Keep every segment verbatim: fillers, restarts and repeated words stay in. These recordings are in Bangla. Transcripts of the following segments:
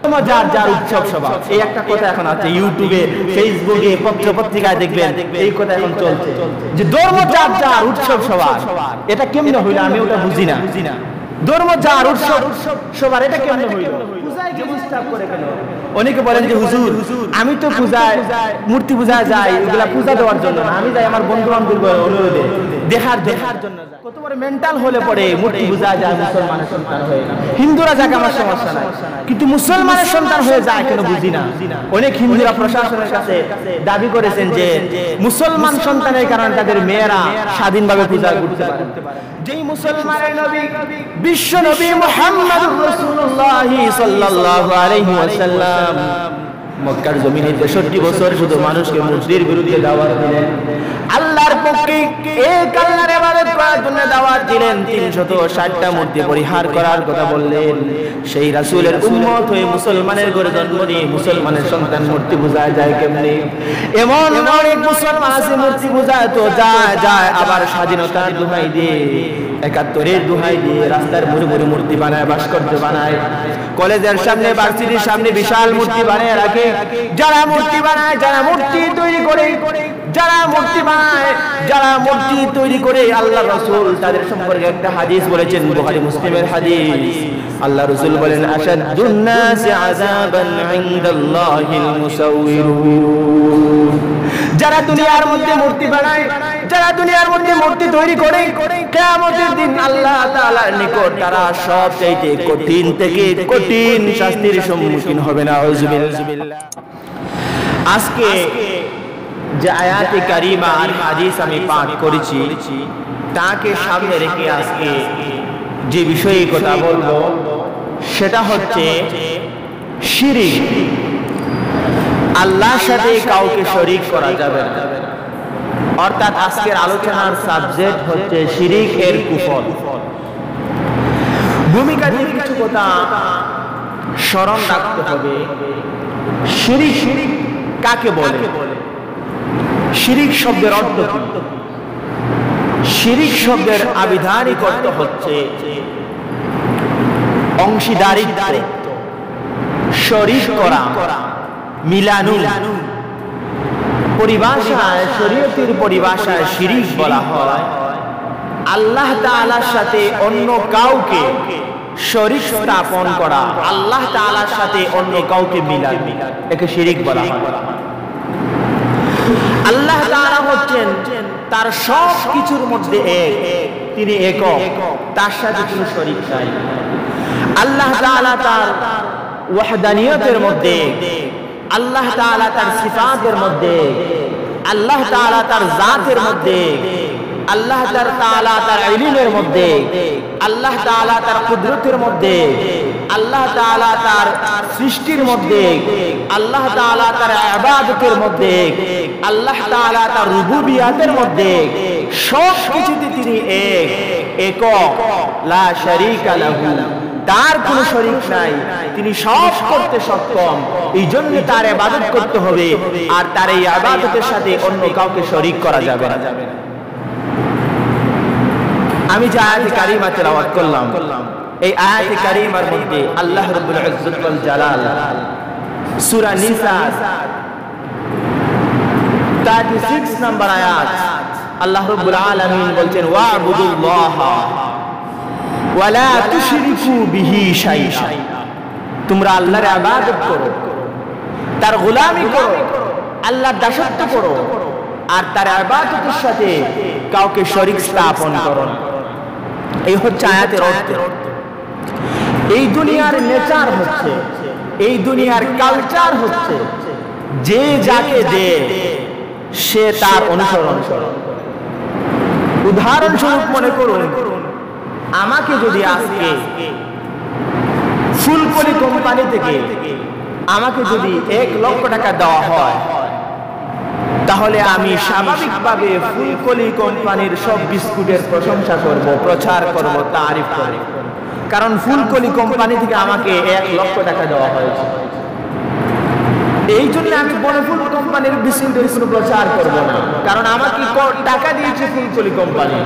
যার যার উৎসব সভা, এই একটা কথা এখন আছে ইউটিউবে, ফেসবুকে, পত্র পত্রিকায় দেখবেন এই কথা এখন চলছে যে ধর্ম যার যার উৎসব সভা। এটা কেমনে হইল আমি ওটা বুঝি না। ধর্ম যার উৎসব সবার এটা কেমনে হইল? পূজায় যে ডিস্টার্ব করে কেন? অনেকে বলেন যে হুজুর আমি তো পূজায় মূর্তি পূজায় যাই, এগুলা পূজা দেওয়ার জন্য না, আমি যাই আমার বন্ধু বান্ধবের অনুরোধে দেখার দেখার জন্য যাই। কত বড় মেন্টাল হলে পড়ে মূর্তি পূজায় যায় মুসলমানের সন্তান হয়ে। হিন্দুরা যাক আমার সমস্যা নাই, কিন্তু মুসলমানের সন্তান হয়ে যায় কেন বুঝি না। অনেক হিন্দুরা প্রশাসনের কাছে দাবি করেছেন যে মুসলমান সন্তানের কারণে তাদের মেয়েরা স্বাধীনভাবে পূজা করতে পারে। যেই মুসলমানের নবী বিশ্ব নবী মুহাম্মদুর রাসূলুল্লাহ সাল্লাল্লাহু আলাইহি ওয়াসাল্লাম মক্কার জমিনে তেষট্টি বছর শুধু মানুষকে মূর্তির বিরুদ্ধে দাওয়াত দিলেন, আল্লাহর পক্ষে এক আল্লাহর ইবাদত করার জন্য দাওয়াত দিলেন, তিনশত ষাটটা মূর্তি পরিহার করার কথা বললেন। সেই রাসূলের উম্মত হয়ে মুসলমানের ঘরে জন্ম নিয়ে মুসলমানের সন্তান মূর্তি পূজায় যায় কেমনে? এমন অনেক মুসলমান আছে মূর্তি পূজায় তো যায় যায় আবার স্বাধীনতার দোহাই দিয়ে, একাত্তরের দোহাই দিয়ে রাস্তার মোড়ে মোড়ে মূর্তি বানায়, ভাস্কর্য বানায়, কলেজের সামনে ভার্সিটির সামনে বিশাল মূর্তি বানায় রাখে। যারা মূর্তি বানায়, যারা মূর্তি তৈরি করে, যারা মূর্তি বানায়, যারা মূর্তি তৈরি করে, আল্লাহ রাসূল তাদের সম্পর্কে একটা হাদিস বলেছেন, বুখারী মুসলিমের হাদিস। আল্লাহ রাসূল বলেন আশাদ্দুন নাসি আযাবান ইনদাল্লাহিল মুসাউওয়িরুন। যারা দুনিয়ার মধ্যে মূর্তি বানায়, যারা দুনিয়ার মধ্যে মূর্তি তৈরি করে, কিয়ামতের দিন আল্লাহ তাআলার নিকট তারা সবচেয়ে কঠিন থেকে কঠিন শাস্তির সম্মুখীন হবে না। আউযুবিল্লাহ। আজকে যে আয়াতে কারিমা আর হাদিস আমি পাঠ করেছি তাকে সামনে রেখে আজকে যে বিষয়ে কথা বলবো সেটা হচ্ছে শিরক। আল্লাহর সাথে কাউকে শরীক করা যাবে না। অর্থাৎ আজকের আলোচনার সাবজেক্ট হচ্ছে শিরক এর কুফর। ভূমিকা দিয়ে কিছু কথা স্মরণ রাখতে হবে। শিরক কাকে বলে? শিরক শব্দের অর্থ কি? শিরক শব্দের আবিধানিক অর্থ হচ্ছে অংশীদারিত্ব, শরীক করা, মিলানু। পরিভাষায়, শরীয়তের পরিভাষায় শিরক বলা হয় আল্লাহ তাআলার সাথে অন্য কাউকে শরীক স্থাপন করা, আল্লাহ তাআলার সাথে অন্য কাউকে মিলানো, একে শিরক বলা হয়। আল্লাহ তাআলা হচ্ছেন তার সব কিছুর মধ্যে এক, তিনি একক, তার সাথে কোনো শরীক নাই। আল্লাহ তাআলা তার ওয়াহদানিয়তের মধ্যে, আল্লাহ তাআলা তার সিফাতের মধ্যে, আল্লাহ তাআলা তার জাতের মধ্যে, আল্লাহ তাআলা তার ইলমের মধ্যে, আল্লাহ তাআলা তার কুদরতের মধ্যে, আল্লাহ তাআলা তার সৃষ্টির মধ্যে, আল্লাহ তাআলা তার ইবাদতের মধ্যে, আল্লাহ তাআলা তার রুবুবিয়াতের মধ্যে, সব কিছুতে তিনি এক, একক, লা শারীকা লাহু, তার কোনো শরীক নাই, তিনি সব করতে সক্ষম। এই জন্য তার ইবাদত করতে হবে, আর তার এই ইবাদতের সাথে অন্য কাউকে শরীক করা যাবে না। আমি যে আয়াতে কারিমা তেলাওয়াত করলাম, এই আয়াতে কারিমার মধ্যে আল্লাহ রাব্বুল ইজ্জত ওয়াল জালাল সূরা নিসা ছাব্বিশ নম্বর আয়াত, আল্লাহ রাব্বুল আলামিন বলছেন ওয়াবুদুল্লাহা ওয়া লা তুশরিকু বিহি শাইআ। তোমরা আল্লাহর ইবাদত করো, তার গোলামি করো, আল্লাহর দাসত্ব করো, আর তার ইবাদতের সাথে কাউকে শরীক স্থাপন করো না। এই হচ্ছে আয়াতের অর্থ। এই দুনিয়ার নেচার হচ্ছে, এই দুনিয়ার কালচার হচ্ছে, যে যাকে দে সে তার অনুসরণ করে। উদাহরণস্বরূপ মনে করুন, আমাকে যদি আজকে ফুলকলি কোম্পানি থেকে আমাকে যদি এক লক্ষ টাকা দেওয়া হয়, তাহলে আমি স্বাভাবিকভাবে ফুলকলি কোম্পানির সব বিস্কুটের প্রশংসা করব, প্রচার করব, তারিফ করব, কারণ ফুলকলি কোম্পানি থেকে আমাকে এক লক্ষ টাকা দেওয়া হয়েছে। এই জন্য আমি বনফুল কোম্পানির বিস্কুটের কোনো প্রচার করব না, কারণ আমাকে টাকা দিয়েছে ফুলকলি কোম্পানি।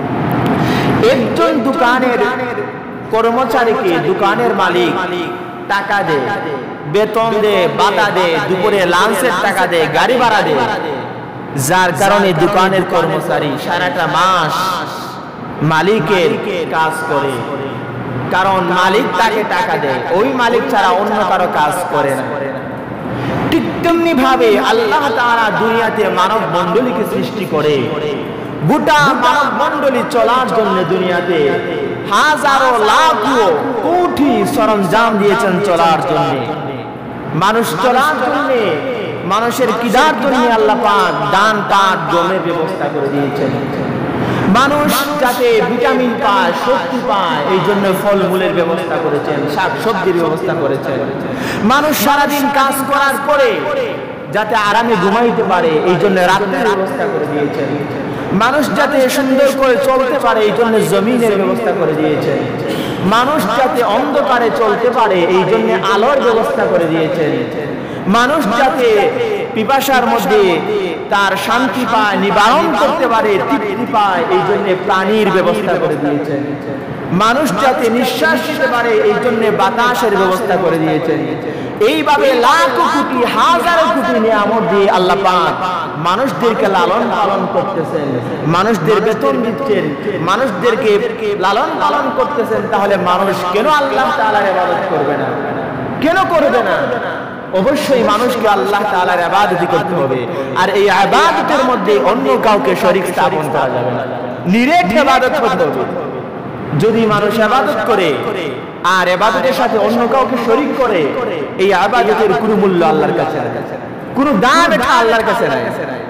একজন দোকানের কর্মচারীকে দোকানের মালিক টাকা দে, বেতন দে, বাতা দে, দুপুরে লাঞ্চের টাকা দে, গাড়ি ভাড়া দে, যার কারণে দোকানের কর্মচারী সারাটা মাস মালিকের কাজ করে, কারণ মালিক তাকে টাকা দেয়, ওই মালিক ছাড়া অন্য কারো কাজ করে না। ঠিক তেমনি ভাবে আল্লাহ তাআলা দুনিয়াতে মানব মণ্ডলীকে সৃষ্টি করে, গোটা মানব মণ্ডলী চলার জন্য দুনিয়াতে হাজারো লাখো কোটি সরঞ্জাম দিয়েছেন চলার জন্য। মানুষ চলার জন্য, মানুষের কিদার জন্য আল্লাহ পাক দান কাঠ জমের ব্যবস্থা করে দিয়েছেন। মানুষ যাতে ভিটামিন পায়, শক্তি পায়, এই জন্য ফলমূলের ব্যবস্থা করেছেন, শাক সবজির ব্যবস্থা করেছেন। মানুষ সারাদিন কাজ করার পরে যাতে আরামে ঘুমাইতে পারে, এই জন্য রাতের ব্যবস্থা করে দিয়েছেন। মানুষ যাতে সুন্দর করে চলতে পারে, এই জন্য জমিনের ব্যবস্থা করে দিয়েছেন। মানুষ যাতে অন্ধকারে চলতে পারে, এই জন্য আলোর ব্যবস্থা করে দিয়েছেন। মানুষ যাতে পিপাসার মধ্যে তার শান্তি পায়, নিবারণ করতে পারে, তৃপ্তি পায়, এই জন্য প্রাণীর ব্যবস্থা করে দিয়েছেন। মানুষ যাতে নিঃশ্বাস নিতে পারে, এই জন্য বাতাসের ব্যবস্থা করে দিয়েছেন। এইভাবে লাখ কোটি হাজার কোটি নিয়ামত দিয়ে আল্লাহ পাক মানুষদেরকে লালন পালন করতেছেন, মানুষদের বেতন দিচ্ছেন, মানুষদেরকে লালন পালন করতেছেন। তাহলে মানুষ কেন আল্লাহ তাআলার ইবাদত করবে না? কেন করবে না? অবশ্যই মানুষকে আল্লাহ তাআলার ইবাদত করতে হবে, আর এই ইবাদতের মধ্যে অন্য কাউকে শরীক স্থাপন করা যাবে না, নিরেট ইবাদত করতে হবে। যদি মানুষ ইবাদত করে আর ইবাদতের সাথে অন্য কাউকে শরীক করে, এই ইবাদতের কোনো মূল্য আল্লাহর কাছে নাই, কোনো দাম এটা আল্লাহর কাছে নাই।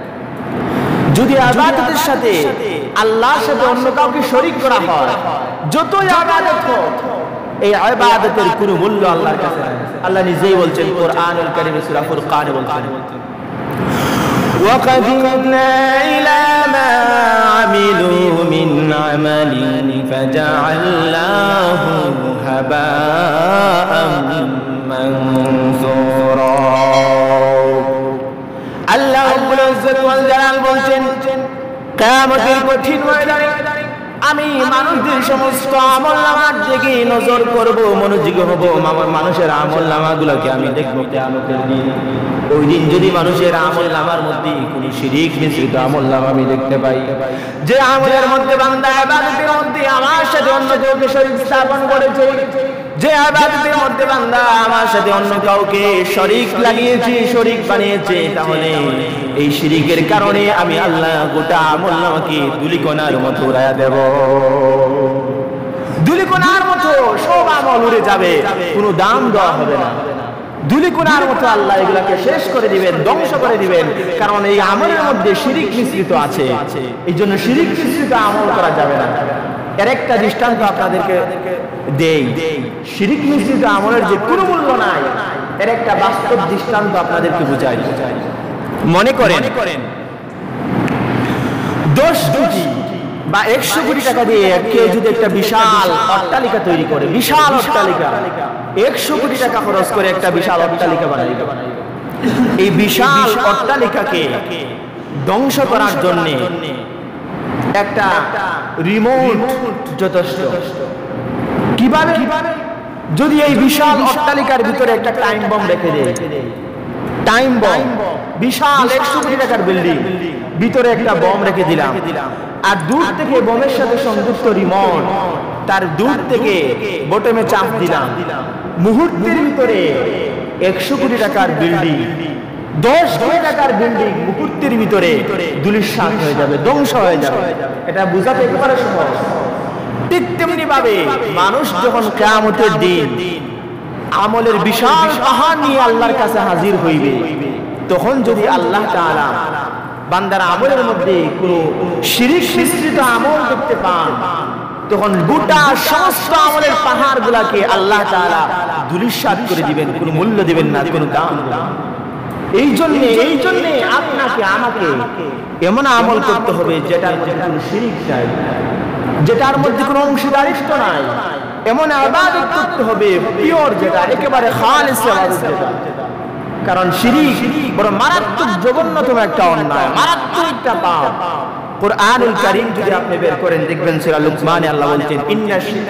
যদি ইবাদতের সাথে আল্লাহর সাথে অন্য কাউকে শরীক করা হয়, যত ইবাদত হোক, এই ইবাদতের কোনো মূল্য আল্লাহর কাছে নাই। আল্লাহ নিজেই বলছেন কোরআনুল কারীমে সূরা ফুরকানে বলছেন, وَقَدِمْنَا إِلَى مَا عَمِلُوا مِنْ عَمَلٍ فَجَعَلْنَاهُ هَبَاءً مَنْثُورًا। আল্লাহ রাব্বুল ইজ্জত ওয়াল জালাল বলছেন, কিয়ামতের কঠিন ময়দানে আমি মানুষদের সমস্ত আমলনামার দিকে নজর করব, মনোযোগী হব, মানুষের আমলনামাগুলোকে আমি দেখব কিয়ামতের দিন। ওই দিন যদি মানুষের আমলনামার মধ্যে কোনো শিরক মিশ্রিত আমলনামা আমি দেখতে পাই, যে আমলের মধ্যে বান্দা ইবাদতের মধ্যে আমার সাথে অন্য কাউকে শরীক স্থাপন করেছে, যে ইবাদতের মধ্যে বান্দা আমার সাথে অন্য কাউকে শরীক লাগিয়েছে, শরীক বানিয়েছে, তাহলে এই শিরকের কারণে আমি আল্লাহ গোটা আমলনামাকে ধুলিকণার মতো উড়াইয়া দেব। ধুলিকণার মতো সব আমল উড়ে যাবে, কোনো দাম দেওয়া হবে না। ধুলিকণার মতো আল্লাহ এগুলাকে শেষ করে দিবেন, ধ্বংস করে দিবেন, কারণ এই আমলের মধ্যে শিরক মিশ্রিত আছে। এই জন্য শিরক মিশ্রিত আমল করা যাবে না। এর একটা দৃষ্টান্ত আপনাদেরকে দেই, শিরক মিশ্রিত আমলের যে কোনো মূল্য নাই, এর একটা বাস্তব দৃষ্টান্ত আপনাদেরকে বুঝাই। মনে করেন দশ কোটি বা একশো কোটি টাকা দিয়ে কেউ যদি একটা বিশাল অট্টালিকা তৈরি করে, বিশাল অট্টালিকা, একশো কোটি টাকা খরচ করে একটা বিশাল অট্টালিকা বানাই, এই বিশাল অট্টালিকাকে ধ্বংস করার জন্য একটা রিমোট যথেষ্ট। কিভাবে? যদি এই বিশাল অট্টালিকার ভিতরে একটা টাইম বম রেখে দেয়, টাইম বম, বিশাল একশো কোটি টাকার বিল্ডিং, ভিতরে একটা বম রেখে দিলাম, আর দূর থেকে বমের সাথে সংযুক্ত রিমোট, তার দূর থেকে বটমে চাপ দিলাম, মুহূর্তের ভিতরে একশো কোটি টাকার বিল্ডিং, দশ কোটি টাকার বিল্ডিং মুহূর্তের ভিতরে ধূলিসাৎ হয়ে যাবে, ধ্বংস হয়ে যাবে। এটা বোঝাতে একেবারে সহজ। ঠিক তেমনি ভাবে মানুষ যখন কিয়ামতের দিন আমলের বিশাল পাহাড় নিয়ে আল্লাহর কাছে হাজির হইবে, তখন যদি আল্লাহ তাআলা বান্দার আমলের মধ্যে কোনো শিরক মিশ্রিত আমল দেখতে পান, তখন গোটা সমস্ত আমলের পাহাড় গুলাকে আল্লাহ তাআলা ধূলিসাৎ করে দিবেন, কোনো মূল্য দিবেন না, কোনো দাম না। এই জন্য এই জন্য আপনাকে আমাকে এমন আমল করতে হবে যেটার মধ্যে কোনো শিরক নাই, যেটার মধ্যে কোনো অংশীদারিত্ব নাই, এমন ইবাদত করতে হবে পিওর, যেটা একেবারে খালিস ইবাদত। কারণ শিরক বড় মারাত্মক জঘন্যতম একটা অন্যায়, মারাত্মক একটা পাপ। কোরআনুল কারীম যদি আপনি বের করেন দেখবেন সূরা লুকমানে আল্লাহ বলছেন, ইন্না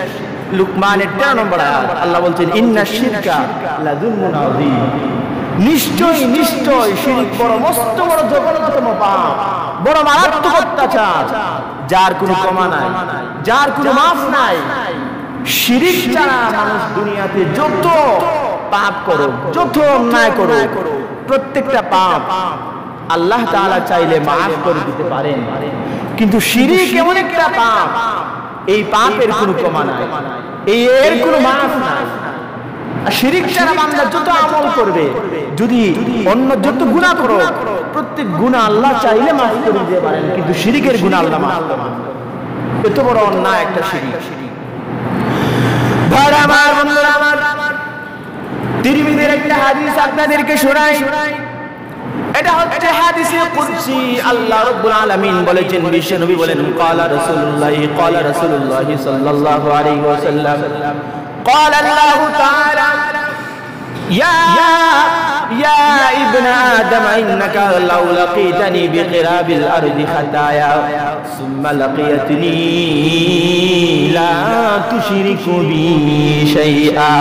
লুকমানের তেরো নম্বর আয়াত আল্লাহ বলছেন ইন্না শিরকা লাযুলমুন আযীম, নিশ্চয় নিশ্চয় শিরক বড় মস্ত বড় জঘন্যতম পাপ, বড় মারাত্মক অত্যাচার, যার কোনো ক্ষমা নাই, যার কোনো মাফ নাই। শিরক ছাড়া মানুষ দুনিয়াতে যত পাপ করো, যত অন্যায় করো, প্রত্যেকটা পাপ আল্লাহ তাআলা চাইলে মাফ করে দিতে পারেন, কিন্তু শিরক এমন একটা পাপ, এই পাপের কোনো ক্ষমা নাই, এই এর কোনো মাফ নাই। আর শিরক ছাড়া বান্দা যত আমল করবে, যদি অন্য যত গুনাহ করো, প্রত্যেক গুনাহ আল্লাহ চাইলে মাফ করে দিতে পারেন, কিন্তু শিরকের গুনাহ আল্লাহ মাফ করেন না। এত বড় অন্যায় একটা শিরক। ভাই আমার, বন্ধুরা আমার, তিরমিজির একটা হাদিস আপনাদেরকে শোনাই। এটা হচ্ছে হাদিসে কুদসি। আল্লাহ রাব্বুল আলামিন বলেছেন, বিশ্ব নবী বলেন, ক্বালা রাসূলুল্লাহ ক্বালা রাসূলুল্লাহ সাল্লাল্লাহু আলাইহি ওয়াসাল্লাম ক্বালা আল্লাহু তাআলা ইয়া ইয়া ইবনা আদম ইন্নাকা লাউ লাকিতানি বিকিরাবিল আরদি খাতায়া সুম্মা লাকিয়াতনি লা তুশরিকু বি শাইআ।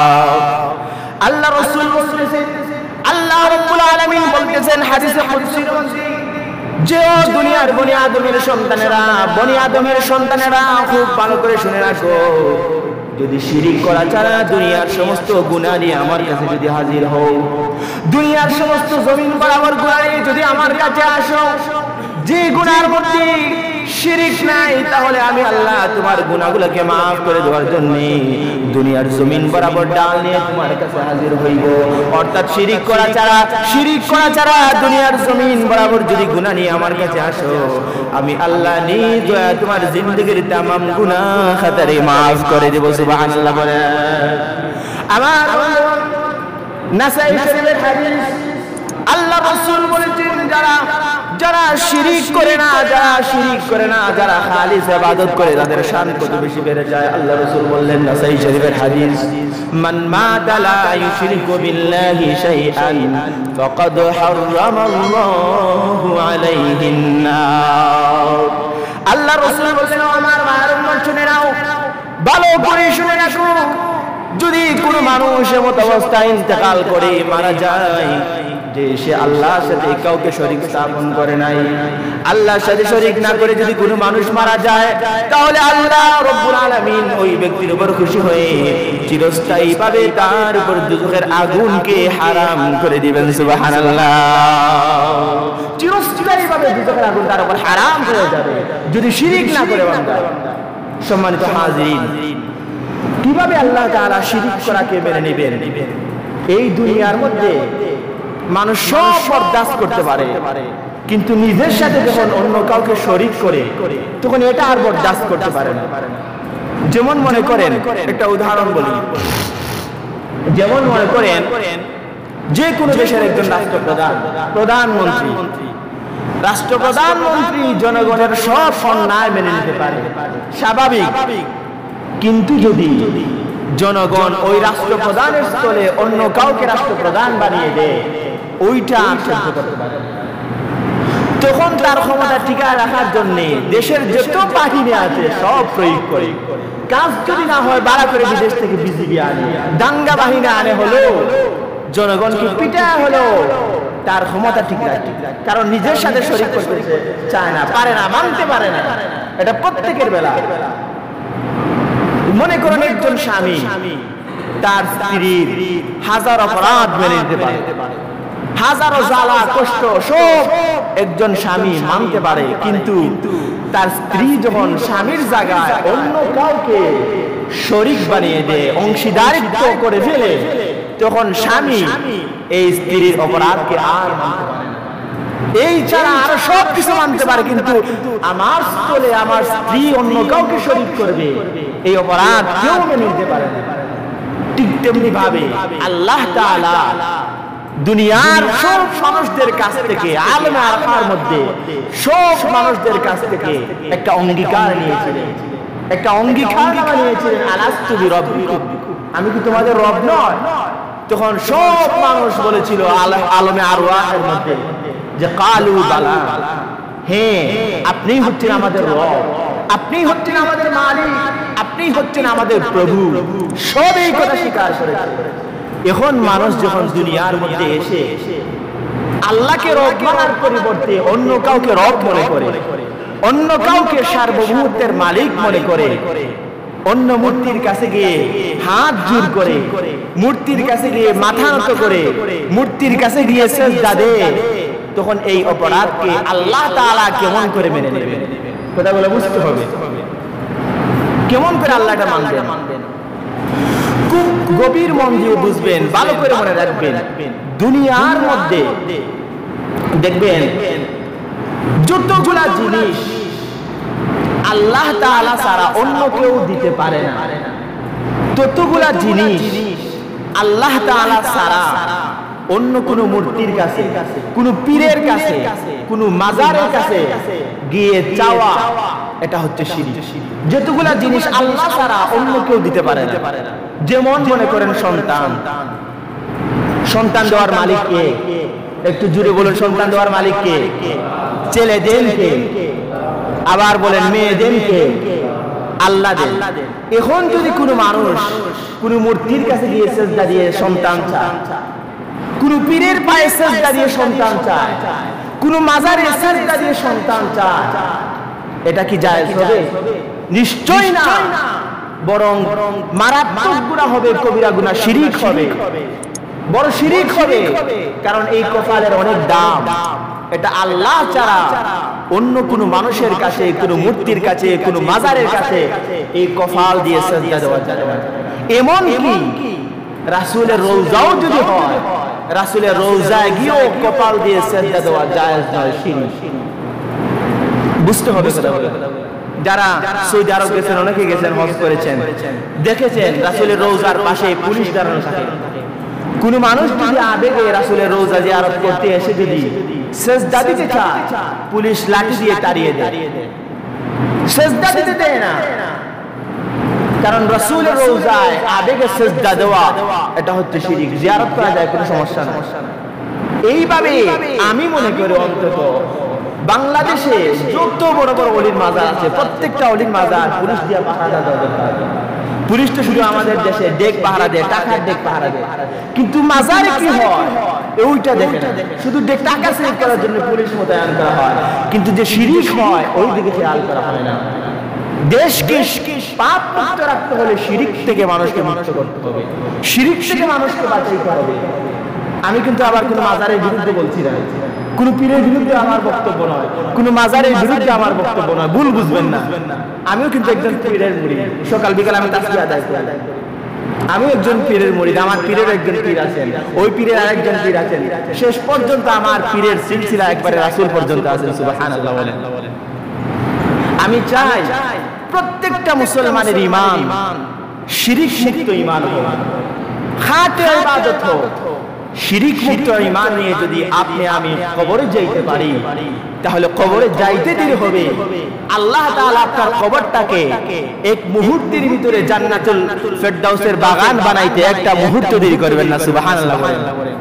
আল্লাহ রাসূল বলতেছেন, আল্লাহ রাব্বুল আলামিন বলতেছেন হাদিসে কুদসির মধ্যে, যে দুনিয়ার বনি আদমের সন্তানেরা, বনি আদমের সন্তানেরা খুব ভালো করে শুনে রাখো, যদি শিরিক করা ছাড়া দুনিয়ার সমস্ত গুনাহ নিয়ে আমার কাছে যদি হাজির হও, দুনিয়ার সমস্ত জমিন বরাবর গুনাহ নিয়ে যদি আমার কাছে আসো, যে গুনার মধ্যে শিরিক নাই, তাহলে আমি আল্লাহ তোমার গুনাহগুলোকে মাফ করে দেওয়ার জন্য দুনিয়ার জমিন বরাবর ডাল নিয়ে তোমার কাছে হাজির হইব। অর্থাৎ শিরিক করা ছাড়া, শিরিক করা ছাড়া দুনিয়ার জমিন বরাবর যদি গুনাহ নিয়ে আমার কাছে আসো, আমি আল্লাহ নিজ তোমার জিন্দেগীর तमाम গুনাহ খাতারে মাফ করে দেব। সুবহানাল্লাহ বলে। আমার নাসাই শরীফের হাদিস, আল্লাহ রাসূল বলেছেন, যারা যারা শিরিক করে না, যারা শিরিক করে না, যারা খালিস ইবাদত করে, তাদের শান কত বেশি বেড়ে যায়। আল্লাহ রাসূল বললেন, নাসাই শরীফের হাদিস, মান মাতা লা ইউশরিকু বিল্লাহি শাইআন ফাকাদ হারামাল্লাহু আলাইহিন নার। আল্লাহ রাসূল বলেন, আমার মায়ের উম্মত শুনে নাও, ভালো করে শুনে রাখো, যদি কোনো মানুষ এমত অবস্থায় ইন্তেকাল করে মারা যায় যে সে আল্লাহর সাথে কাউকে শরীক স্থাপন করে নাই, আল্লাহর সাথে শরীক না করে যদি কোনো মানুষ মারা যায়, তাহলে আল্লাহ রাব্বুল আলামিন ওই ব্যক্তির উপর খুশি হয়ে চিরস্থায়ীভাবে তার উপর দুজখের আগুনকে হারাম করে দিবেন। সুবহানাল্লাহ। চিরস্থায়ীভাবে দুজখের আগুন তার উপর হারাম হয়ে যাবে যদি শিরিক না করে বান্দা। সম্মানিত হাজিরিন, কিভাবে আল্লাহ তাআলা শিরিক করাকে মেনে নেবেন? এই দুনিয়ার মধ্যে মানুষ সব বরদাস্ত করতে পারে, কিন্তু নিজের সাথে যখন অন্য কাউকে শরীক করে, তখন এটা আর বরদাস্ত করতে পারে না। যেমন মনে করেন, একটা উদাহরণ বলি, যেমন মনে করেন যে কোনো দেশের একজন রাষ্ট্রপ্রধান, প্রধানমন্ত্রী, রাষ্ট্রপ্রধানমন্ত্রী জনগণের সব অন্যায় মেনে নিতে পারে, স্বাভাবিক। কিন্তু যদি জনগণ ওই রাষ্ট্রপ্রধানের স্থলে অন্য কাউকে রাষ্ট্রপ্রধান বানিয়ে দেয়, ওইটা সহ্য করতে পারে, তখন তার ক্ষমতা টিকায় রাখার জন্য দেশের যত বাহিনী আছে সব প্রয়োগ করে। কাজ যদি না হয়, বাড়া করে বিদেশ থেকে বিজিবি আনে, দাঙ্গা বাহিনী আনে, হলো জনগণকে পিটা হলো, তার ক্ষমতা ঠিক রাখে, কারণ নিজের সাথে শরীক করতে চায় না, পারে না, মানতে পারে না। এটা প্রত্যেকের বেলা। মনে করেন একজন স্বামী তার স্ত্রীর হাজার অপরাধ মেনে নিতে পারে, হাজারো জ্বালা কষ্ট সব একজন স্বামী মানতে পারে, কিন্তু তার স্ত্রী যখন স্বামীর জায়গায় অন্য কাউকে শরীক বানিয়ে দেয়, অংশীদারিত্ব করে ফেলে, তখন স্বামী এই স্ত্রীর অপরাধকে আর মানতে পারে না। এই ছাড়া আরো সব কিছু মানতে পারে, কিন্তু আমার স্থলে আমার স্ত্রী অন্য কাউকে শরীক করবে, এই অপরাধ কেউ মেনে নিতে পারে না। ঠিক তেমনি ভাবে আল্লাহ তাআলা দুনিয়ার সব মানুষদের কাছ থেকে, আলেম আরফার মধ্যে সব মানুষদের কাছ থেকে একটা অঙ্গীকার নিয়েছিলেন, একটা অঙ্গীকার নিয়েছিলেন, আলাস্তু বিরাব্বিকুম, আমি কি তোমাদের রব নয়? তখন সব মানুষ বলেছিল আলমে আরওয়াহের মধ্যে যে কালু বালা, হ্যাঁ আপনি হচ্ছেন আমাদের রব, আপনি হচ্ছেন আমাদের মালিক, আপনি আপনিই হচ্ছেন আমাদের প্রভু, সব এই কথা স্বীকার করেছে। এখন মানুষ যখন দুনিয়ার মধ্যে এসে আল্লাহকে রব মানার পরিবর্তে অন্য কাউকে রব মনে করে, অন্য কাউকে সার্বভৌমত্বের মালিক মনে করে, অন্য মূর্তির কাছে গিয়ে হাত জোড় করে, মূর্তির কাছে গিয়ে মাথা নত করে, মূর্তির কাছে গিয়ে সিজদা দেয়, তখন এই অপরাধকে আল্লাহ তাআলা কেমন করে মেনে নেবেন? কথাগুলো বুঝতে হবে। কেমন করে আল্লাহটা মানবেন? খুব গভীর মন দিয়ে বুঝবেন, ভালো করে মনে রাখবেন। দুনিয়ার মধ্যে দেখবেন যতগুলা জিনিস আল্লাহ তাআলা ছাড়া অন্য কেউ দিতে পারে না, ততগুলা জিনিস আল্লাহ তাআলা ছাড়া অন্য কোন মূর্তির কাছে, কোন পীরের কাছে, কোন মাজারের কাছে গিয়ে চাওয়া, এটা হচ্ছে শিরক। যতগুলা জিনিস আল্লাহ ছাড়া অন্য কেউ দিতে পারে না। যেমন মনে করেন সন্তান, সন্তান দেওয়ার মালিক কে? একটু জুড়ে বলুন, সন্তান দেওয়ার মালিক কে? ছেলে দেন কে? আবার বলেন মেয়ে দেন কে? আল্লাহ দেন। এখন যদি কোনো মানুষ কোনো মূর্তির কাছে গিয়ে সিজদা দিয়ে সন্তান চায়, কোন পীরের পায়ে সিজদা দিয়ে সন্তান চায়, কোন মাজারে সিজদা দিয়ে সন্তান চায়, এটা কি জায়েজ হবে? নিশ্চয় না, বরং মারাত্মক গুনাহ হবে, কবিরা গুনাহ, শিরক হবে, বড় শিরক হবে। কারণ এই কপালের অনেক দাম। এটা আল্লাহ ছাড়া অন্য কোনো মানুষের কাছে, কোনো মূর্তির কাছে, কোনো মাজারের কাছে এই কপাল দিয়ে সিজদা দেওয়া যাবে না। এমন কি রাসূলের রওজাও যদি হয়, রাসূলের রওজায় গিয়েও কপাল দিয়ে সিজদা দেওয়া জায়েজ নয়, শিরক। বুঝতে হবে কথাগুলো। যারা সৌদি আরব গেছেন, অনেকে গেছেন, হজ করেছেন, দেখেছেন রাসূলের রওজার পাশে পুলিশ দাঁড়ানো থাকে। কোন মানুষ যদি আবেগে রাসূলের রওজা জিয়ারত করতে এসে যদি সিজদা দিতে চায়, পুলিশ লাঠি দিয়ে তাড়িয়ে দেয়, সিজদা দিতে দেয় না। কারণ রাসূলের রওজায় আবেগে সিজদা দেওয়া এটা হচ্ছে শিরক। জিয়ারত করা যায়, কোনো সমস্যা না। এইভাবে আমি মনে করি অন্তত বাংলাদেশে যত বড় বড় ওলির মাজার আছে, প্রত্যেকটা ওলির মাজার পুলিশ দিয়ে পাহারা দেওয়া দরকার। পুলিশ তো শুধু আমাদের দেশে ডেক পাহারা দেয়, টাকার ডেক পাহারা দেয়, কিন্তু মাজারে কি হয় ওইটা দেখে না। শুধু ডেক টাকা সেভ করার জন্য পুলিশ মোতায়েন করা হয়, কিন্তু যে শিরক হয় ওই দিকে খেয়াল করা হয় না। দেশকে পাপ মুক্ত রাখতে হলে শিরক থেকে মানুষকে মুক্ত করতে হবে, শিরক থেকে মানুষকে বাঁচাইতে হবে। আমি কিন্তু আবার কোনো মাজারের বিরুদ্ধে বলছি না, কোন পীরের বিরুদ্ধে আমার বক্তব্য নয়, কোন মাজারের বিরুদ্ধে আমার বক্তব্য নয়, ভুল বুঝবেন না। আমিও কিন্তু একজন পীরের মুরিদ, সকাল বিকাল আমি তাসবিহ আদায় করি। আমিও একজন পীরের মুরিদ, আমার পীরের একজন পীর আছেন, ওই পীরের আরেকজন পীর আছেন, শেষ পর্যন্ত আমার পীরের সিলসিলা একবারে রাসূল পর্যন্ত আছেন। সুবহানাল্লাহ বলেন। আমি চাই প্রত্যেকটা মুসলমানের ঈমান শিরক মুক্ত ঈমান হোক, খাঁটি ইবাদত হোক। শিরক মুক্ত ঈমান নিয়ে যদি আপনি আমি কবরে যাইতে পারি, তাহলে কবরে যাইতে দেরি হবে। আল্লাহ তাআলা আপনার কবরটাকে এক মুহূর্তের ভিতরে জান্নাতুল ফেরদাউসের বাগান বানাইতে একটা মুহূর্ত দেরি করবেন না। সুবহানাল্লাহ বলেন।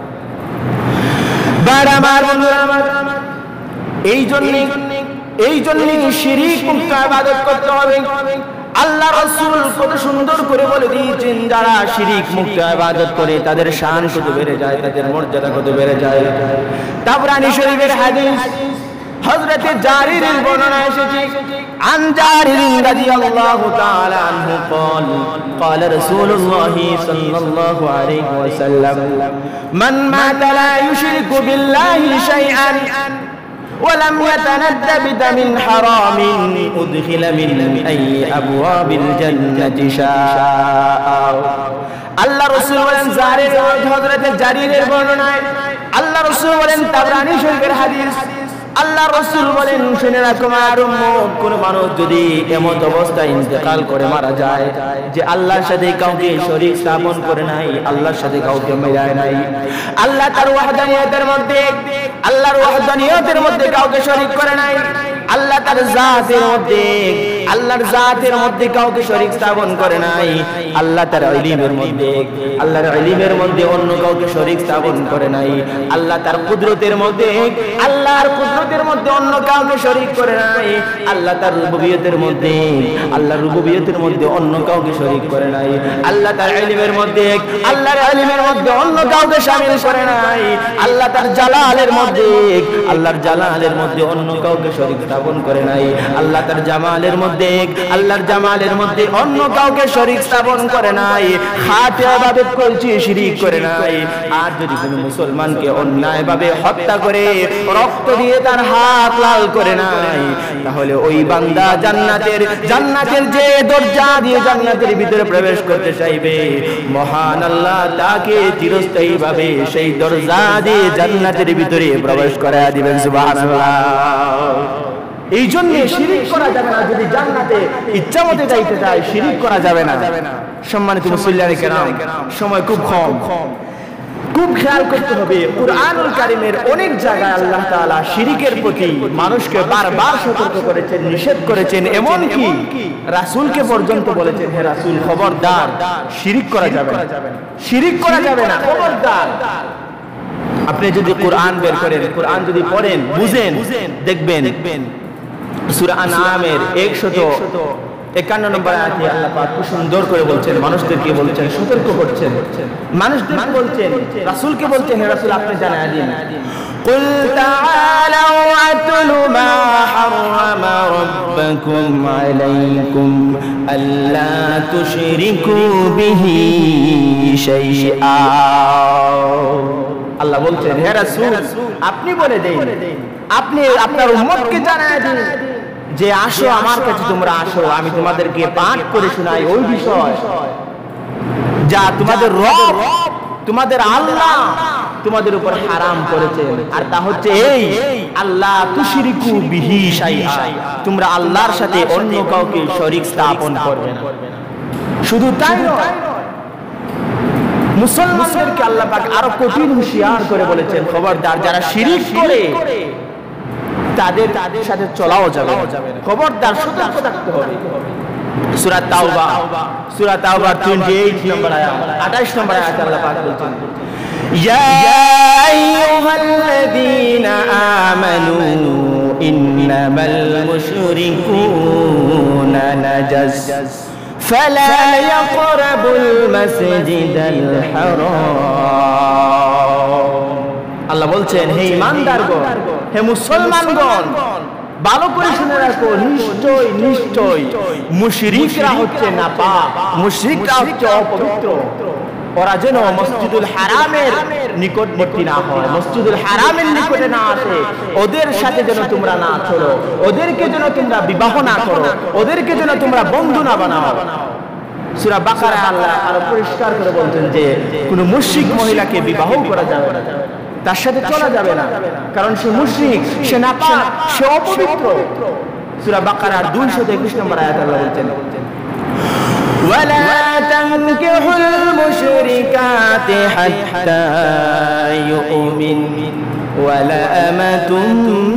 বারবার আমার এই জন্য এই জন্য শিরক মুক্ত ইবাদত করতে হবে। আল্লাহ রাসূল কত সুন্দর করে বলে দিয়েছেন, যারা শিরক মুক্ত ইবাদত করে তাদের শান কত বেড়ে যায়, তাদের মর্যাদা কত বেড়ে যায়। তাবরানী শরীফের হাদিস হযরত জারিরের বর্ণনা এসেছে, আন জারির রাদিয়াল্লাহু তাআলা আনহু قال قال رسول الله صلى الله عليه وسلم من مات لا يشرك بالله شيئا ولم يتندب من حرام أدخل من أي أبواب الجنة شاء। আল্লাহ রাসূল বলেন, জারির হযরত জারিরের বর্ণনায় আল্লাহ রাসূল বলেন, তাবরানী শরীফের হাদিস, আল্লাহ রাসূল বলেন, শুনে রাখো আমার উম্মত, কোন মানুষ যদি এমন অবস্থায় ইন্তেকাল করে মারা যায় যে আল্লাহর সাথে কাউকে শরীক স্থাপন করে নাই, আল্লাহর সাথে কাউকে মিলায় নাই, আল্লাহ তার ওয়াহদানিয়তের মধ্যে আল্লাহর ওয়াহদানিয়তের মধ্যে কাউকে শরীক করে নাই, আল্লাহ তার জাতের মধ্যে আল্লাহর জাতের মধ্যে কাউকে শরীক স্থাপন করে নাই, আল্লাহ তার ইলমের মধ্যে আল্লাহর ইলমের মধ্যে অন্য কাউকে শরীক স্থাপন করে নাই, আল্লাহ তার কুদরতের মধ্যে আল্লাহর কুদরতের মধ্যে অন্য কাউকে শরীক করে নাই, আল্লাহ তার রুবুবিয়তের মধ্যে আল্লাহর রুবুবিয়তের মধ্যে অন্য কাউকে শরীক করে নাই, আল্লাহ তার ইলমের মধ্যে আল্লাহর ইলমের মধ্যে অন্য কাউকে শামিল করে নাই, আল্লাহ তার জালালের মধ্যে আল্লাহর জালালের মধ্যে অন্য কাউকে শরীক স্থাপন করে নাই, আল্লাহ তার জামালের মধ্যে আল্লাহর জামালের মধ্যে অন্য কাউকে শরীক স্থাপন করে নাই, খাঁটি ইবাদত করছি শিরিক করে নাই। আর যদি কোনো মুসলমানকে অন্যায়ভাবে হত্যা করে রক্ত দিয়ে তার হাত লাল করে নাই, তাহলে ওই বান্দা জান্নাতের জান্নাতের যে দরজা দিয়ে জান্নাতের ভিতরে প্রবেশ করতে চাইবে, মহান আল্লাহ তাকে চিরস্থায়ীভাবে সেই দরজা দিয়ে জান্নাতের ভিতরে প্রবেশ করায়া দিবেন। সুবহানাল্লাহ। এই জন্য শিরিক করা যাবে না। যদি জান্নাতে ইচ্ছা মতে যাইতে চায় শিরিক করা যাবে না। সম্মানিত মুসল্লিয়ানে কেরাম, সময় খুব কম, খুব খেয়াল করতে হবে। কুরআনুল কারীমের অনেক জায়গায় আল্লাহ তাআলা শিরিকের প্রতি মানুষকে বারবার সতর্ক করেছেন, নিষেধ করেছেন, এমনকি রাসূলকে পর্যন্ত বলেছেন, হে রাসূল খবরদার শিরিক করা যাবে না, শিরিক করা যাবে না, খবরদার। আপনি যদি কোরআন বের করেন, কোরআন যদি পড়েন, বুঝেন, দেখবেন সূরা আনআমের একশত একান্ন নম্বর আয়াতে আল্লাহ পাক খুব সুন্দর করে বলছেন, মানুষদেরকে বলছেন, সতর্ক করছেন, মানুষদের বলছেন, রাসূলকে বলছেন, হে রাসূল আপনি জানায়া দিন, কুল তাআলাউ আতলু মা হারামা রাব্বুকুম আলাইকুম আল্লা তুশরিকু বিহি শাইআ। আল্লাহ বলছেন, হে রাসূল আপনি বলে দেন, আপনি আপনার উম্মতকে জানায়া দিন যে আসো আমার কাছে, তোমরা আসো, আমি তোমাদেরকে পাঠ করে শোনাই ওই বিষয় যা তোমাদের রব তোমাদের আল্লাহ তোমাদের উপর হারাম করেছেন। আর তা হচ্ছে এই, আল্লাহ তুশরিকু বিহি শাইআ, তোমরা আল্লাহর সাথে অন্য কাউকে শরীক স্থাপন করবে না। শুধু তাই নয়, মুসলমানদেরকে আল্লাহ পাক আরো কঠিন হুঁশিয়ার করে বলেছেন, খবরদার যারা শিরিক করে তাদের তাদের সাথে চলাও যাবে না, খবরদার সতর্ক থাকতে হবে। সূরা তাওবা সূরা তাওবা আটাশ নম্বর আয়াত আটাশ নম্বর আয়াতে আল্লাহ পাক বলছেন, ইয়া আইয়ুহাল্লাযীনা আমানু ইন্নামাল মুশরিকুনা নাজাস ফালা ইয়াকরাবুল মাসজিদাল হারাম। আল্লাহ বলছেন, হে ঈমানদারগণ, হে মুসলমানগণ, ভালো করে শুনে রাখো, নিশ্চয় নিশ্চয় মুশরিকরা হচ্ছে নাপাক, মুশরিকরা হচ্ছে অপবিত্র, ওরা যেন মসজিদুল হারামের নিকটবর্তী না হয়, মসজিদুল হারামের নিকটে না আসে, ওদের সাথে যেন তোমরা না চলো, ওদেরকে যেন তোমরা বিবাহ না করো, ওদেরকে যেন তোমরা বন্ধু না বানাও। সূরা বাকারায় আল্লাহ আরো পরিষ্কার করে বলছেন যে কোনো মুশরিক মহিলাকে বিবাহ করা যাবে না, তার সাথে চলা যাবে না, কারণ সে মুশরিক, সে নাপাক, সে অপবিত্র। সূরা বাকারার দুইশত একুশ নম্বর আয়াতে আল্লাহ বলছেন, ওয়ালা তানকিহুল মুশরিকাতি হাত্তা ইউমিন ওয়ালা আমাতুম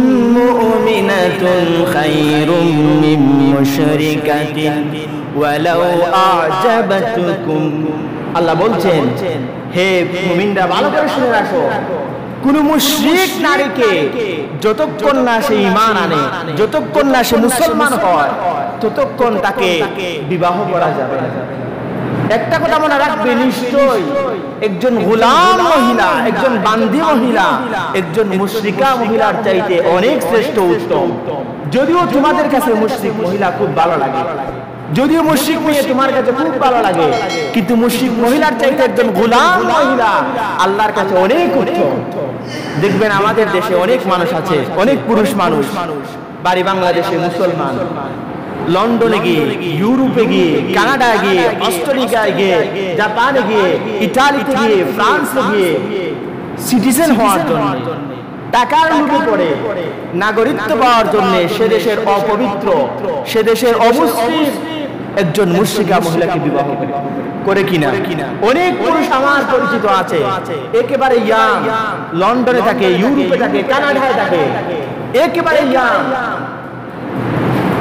মুমিনাতুন খায়রুম মিন মুশরিকাতিন ওয়ালাউ আ'জাবাতুকুম। আল্লাহ বলছেন, হে মুমিনরা ভালো করে শুনে রাখো, কোন মুশরিক নারীকে যতক্ষণ না সে ঈমান আনে, যতক্ষণ না সে মুসলমান হয়, ততক্ষণ তাকে বিবাহ করা যাবে না। একটা কথা মনে রাখবে, নিশ্চয় একজন গোলাম মহিলা, একজন বান্দি মহিলা একজন মুশরিকা মহিলার চাইতে অনেক শ্রেষ্ঠ, উত্তম। যদিও তোমাদের কাছে মুশরিক মহিলা খুব ভালো লাগে, যদিও মুশরিক মেয়ে তোমার কাছে খুব ভালো লাগে, কিন্তু মুশরিক মহিলার চাইতে একজন গোলাম মহিলা আল্লাহর কাছে অনেক উত্তম। দেখবেন আমাদের দেশে অনেক মানুষ আছে, অনেক পুরুষ মানুষ, বাড়ি বাংলাদেশে মুসলমান, লন্ডনে গিয়ে, ইউরোপে গিয়ে, কানাডায় গিয়ে, অস্ট্রেলিয়ায় গিয়ে, জাপানে গিয়ে, ইতালিতে গিয়ে, ফ্রান্সে গিয়ে সিটিজেন হওয়ার জন্য, টাকার লোভে পড়ে নাগরিকত্ব পাওয়ার জন্য সে দেশের অপবিত্র, সে দেশের অমুসলিম একজন মুশরিকা মহিলাকে বিবাহ করে কিনা অনেক পুরুষ আমার পরিচিত আছে, একেবারে ইয়াং, লন্ডনে থাকে, ইউরোপে থাকে, কানাডায় থাকে, একেবারে ইয়াং,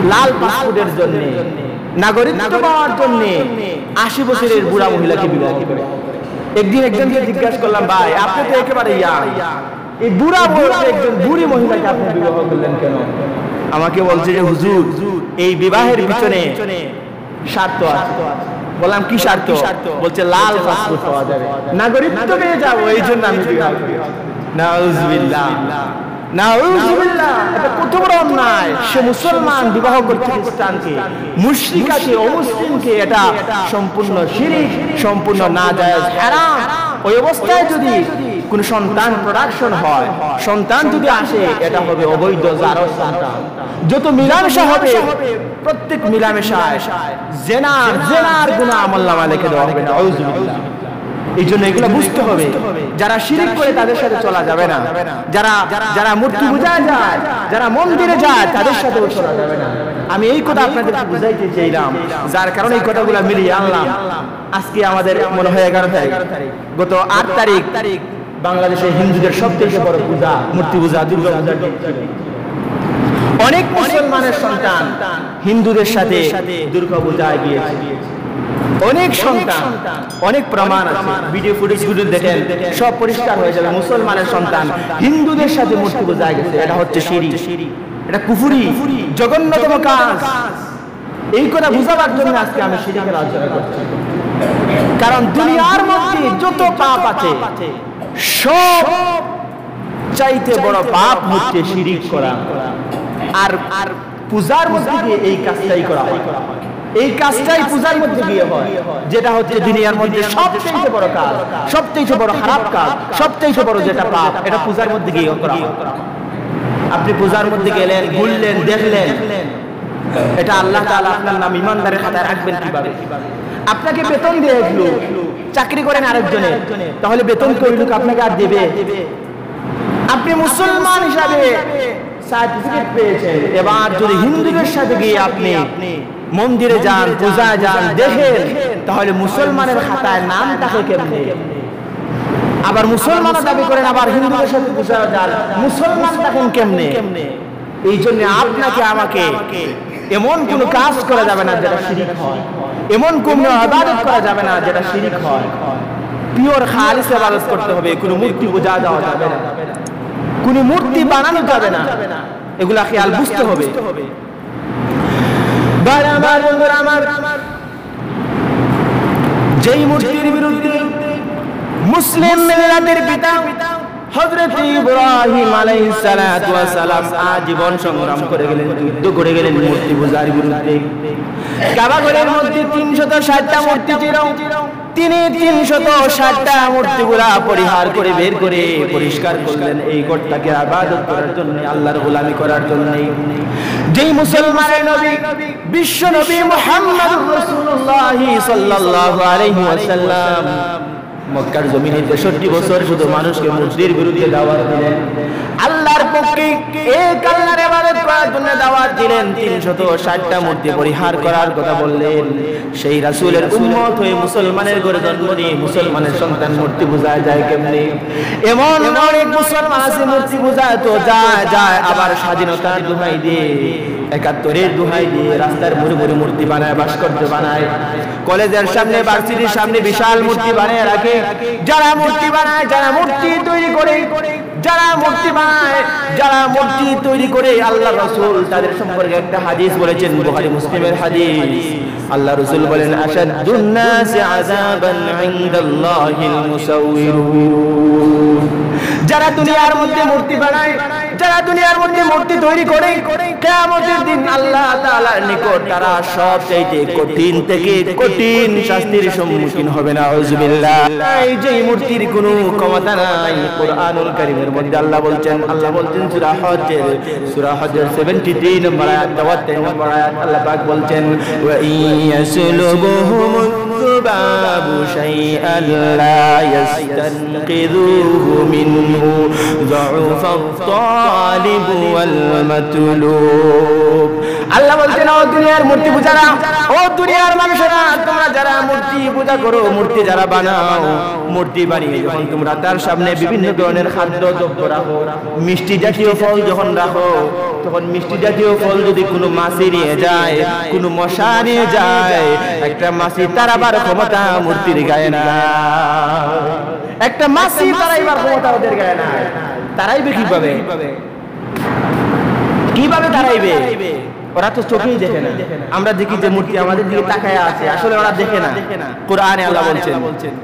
লাল পাসপোর্টের জন্য, নাগরিকত্ব পাওয়ার জন্য আশি বছরের বুড়া মহিলাকে বিবাহ করে। একদিন একজনকে জিজ্ঞাসা করলাম, ভাই আপনি তো একেবারে ইয়াং, এই বুড়া বয়সে একজন বুড়ি মহিলাকে আপনি বিবাহ করলেন কেন? আমাকে বলছে যে হুজুর, এই বিবাহের পিছনে স্বার্থ আছে। বললাম কি স্বার্থ? বলছে লাল পাসপোর্ট পাওয়া যাবে, নাগরিকত্ব পেয়ে যাবো, এই জন্য আমি বিবাহ করি। নাউজুবিল্লাহ, নাউজুবিল্লাহ, এটা কত বড় অন্যায়। সে মুসলমান বিবাহ করছে খ্রিস্টানকে, মুশরিকাকে, অমুসলিমকে। এটা সম্পূর্ণ শিরক, সম্পূর্ণ নাজায়েজ, হারাম। ওই অবস্থায় যদি কোন সন্তান প্রোডাকশন হয়, সন্তান যদি আসে, এটা হবে অবৈধ জারজ সন্তান। যত মিলামেশা হবে, প্রত্যেক মিলামেশায় জেনার জেনার গুনাহ আমলনামায় লিখে দেওয়া হবে। নাউজুবিল্লাহ। এই জন্য এগুলো বুঝতে হবে। যারা শিরক করে তাদের সাথে চলা যাবে না, যারা যারা মূর্তি পূজা যায়, যারা মন্দিরে যায়, তাদের সাথেও চলা যাবে না। আমি এই কথা আপনাদেরকে বুঝাইতে চাইলাম, যার কারণে এই কথাগুলো মিলিয়ে আনলাম। আজকে আমাদের মনে হয় এগারো তারিখ, গত আট তারিখ বাংলাদেশে হিন্দুদের সবথেকে বড় পূজা মূর্তি পূজা, দুর্গা পূজা। অনেক মুসলমানের সন্তান হিন্দুদের সাথে দুর্গা পূজায় গিয়েছে। অনেক সন্তান, অনেক প্রমাণ আছে, ভিডিও ফুটেজ গুলো দেখেন, সব পরিষ্কার হয়ে যাবে। মুসলমানের সন্তান হিন্দুদের সাথে মূর্তি পূজায় গেছে, এটা হচ্ছে শিরক, এটা কুফরি, জঘন্যতম কাজ। এই কথা বুঝাবার জন্য আজকে আমি শিরকের আলোচনা করছি। কারণ দুনিয়ার মধ্যে যত পাপ আছে, সব চাইতে বড় পাপ হচ্ছে শিরক করা। আর আর পূজার মধ্যে গিয়ে এই কাজটাই করা হয়, এই কাজটাই পূজার মধ্যে গিয়ে হয়, যেটা হচ্ছে দুনিয়ার মধ্যে সবচেয়ে বড় কাজ, সবচেয়ে বড় খারাপ কাজ, সবচেয়ে বড় যেটা পাপ, এটা পূজার মধ্যে গিয়ে করা হয়। আপনি পূজার মধ্যে গেলেন, ঘুরলেন, দেখলেন, এটা আল্লাহ তাআলা আপনার নাম ইমানদারের খাতায় রাখবেন কিভাবে? আপনাকে বেতন দিয়ে দিলো, চাকরি করেন আরেকজনের, তাহলে বেতন কই লোক আপনাকে আর দেবে? আপনি মুসলমান হিসাবে সার্টিফিকেট পেয়েছেন, এবার যদি হিন্দুদের সাথে গিয়ে আপনি মন্দিরে যান, পূজায় যান, দেখেন, তাহলে মুসলমানের খাতায় নাম থাকে কেমনে? আবার মুসলমান দাবি করেন, আবার হিন্দুদের সাথে পূজা যান, মুসলমান থাকেন কেমনে? এই জন্য আপনাকে আমাকে এমন কোন কাজ করা যাবে না যেটা শিরক হয়, এমন কোন ইবাদত করা যাবে না যেটা শিরক হয়। পিওর খালিস ইবাদত করতে হবে, কোন মূর্তি পূজা দেওয়া যাবে না, কোন মূর্তি বানানো যাবে না। এগুলা খেয়াল বুঝতে হবে। আমার বন্ধুরা, আমার যেই মূর্তির বিরুদ্ধে মুসলিম মিল্লাতের পিতা হযরত ইব্রাহিম আলাইহিস সালাতু ওয়াস সালাম আজীবন সংগ্রাম করে গেলেন, যুদ্ধ করে গেলেন মূর্তি পূজার বিরুদ্ধে। কাবা ঘরের মধ্যে তিনশত ষাটটা মূর্তি ছিল, তিনি তিনশত ষাটটা মূর্তিগুলা পরিহার করে বের করে পরিষ্কার করলেন এই ঘরটাকে ইবাদত করার জন্য, আল্লাহর গোলামি করার জন্য। যেই মুসলমানের নবী, বিশ্ব নবী মুহাম্মদুর রাসূলুল্লাহ সাল্লাল্লাহু আলাইহি ওয়াসাল্লাম মক্কার জমিনে তেষট্টি বছর শুধু মানুষকে মূর্তির বিরুদ্ধে দাওয়াত দিলেন, আল্লাহর পক্ষে এক আল্লাহর ইবাদত করার জন্য দাওয়াত দিলেন, তিনশত ষাটটা মূর্তি পরিহার করার কথা বললেন। সেই রাসূলের উম্মত হয়ে মুসলমানের ঘরে জন্ম নিয়ে মুসলমানের সন্তান মূর্তি পূজায় যায় কেমনে? এমন অনেক মুসলমান আছে মূর্তি পূজায় তো যায় যায়, আবার স্বাধীনতার দোহাই দিয়ে, একাত্তরের দোহাই দিয়ে রাস্তার মোড়ে মোড়ে মূর্তি বানায়, ভাস্কর্য বানায়, কলেজের সামনে, ভার্সিটির সামনে বিশাল মূর্তি বানিয়ে রাখে। যারা মূর্তি বানায়, যারা মূর্তি তৈরি করে, যারা মূর্তি বানায়, যারা মূর্তি তৈরি করে, আল্লাহ রাসূল তাদের সম্পর্কে একটা হাদিস বলেছেন, বুখারী মুসলিমের হাদিস। আল্লাহ রাসূল বলেন, আশাদ্দুন নাসি আযাবান ইনদাল্লাহিল মুসাউওয়িরুন। যারা দুনিয়ার মধ্যে মূর্তি বানায়, যারা দুনিয়ার মধ্যে মূর্তি তৈরি করে, কিয়ামতের দিন আল্লাহ তাআলার নিকট তারা সবচেয়ে কঠিন থেকে কঠিন শাস্তির সম্মুখীন হবে। নাউযুবিল্লাহ। এই যে মূর্তির কোনো ক্ষমতা নাই। কুরআনুল কারীমের মধ্যে আল্লাহ বলছেন, আল্লাহ বলছেন সূরা হজের সূরা হজের সত্তর নম্বর আয়াত, চুয়াত্তর নম্বর আয়াত, আল্লাহ পাক বলছেন, ওয়া ইয়াসলুবুহুমুয যুবাবু শাইআন লা ইস্তানকিযুহু মিনহু যুফাত তালিব ওয়াল মাতলুব। আল্লাহ বলছেন ও দুনিয়ার মূর্তি পূজারা, ও দুনিয়ার মানুষেরা, তোমরা যারা মূর্তি পূজা করো, মূর্তি যারা বানাও, মূর্তি বানিয়ে যখন তোমরা তার সামনে বিভিন্ন ধরনের খাদ্য দ্রব্য রাখো, মিষ্টি জাতীয় ফল যখন রাখো, তখন মিষ্টি জাতীয় ফল যদি কোনো মাছি নিয়ে যায়, কোনো মশা নিয়ে যায়, একটা মাছি তারাবার ক্ষমতা মূর্তির গায়ে না, একটা মাছি তারাইবার ক্ষমতা ওদের গায়ে না। তারাইবে কিভাবে? কিভাবে তারাইবে? ওরা তো চোখেই দেখে না। আমরা দেখি যে মূর্তি আমাদের দিকে তাকায় আছে, আসলে ওরা দেখে না। কোরআনে আল্লাহ বলছেন,